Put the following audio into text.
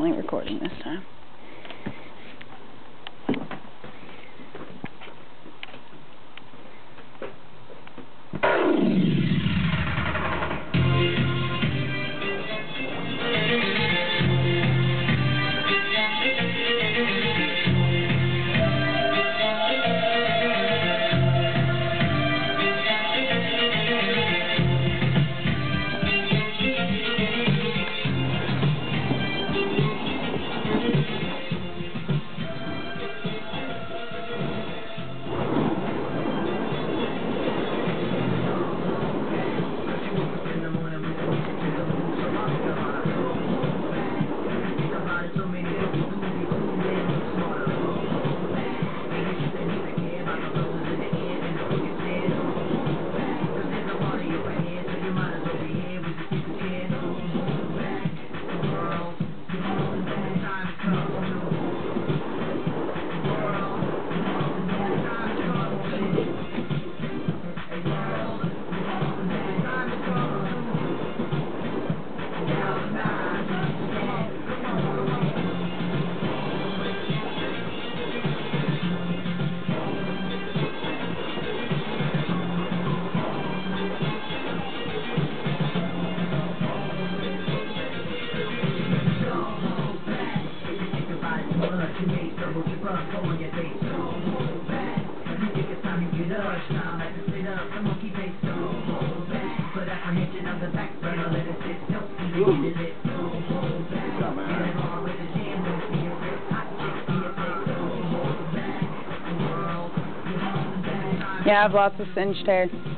definitely recording this time. You make trouble, keep up, go on your face, so hold back. You think it's time to get up, shine like a sit up, the monkey face, so hold back. Put apprehension on the back burner, let it sit, don't see it, get it, so hold back. Get it on with the jam, don't see it, rip, hot chick, see it, so hold back. The world, you hold back. Yeah, I have lots of singed hair.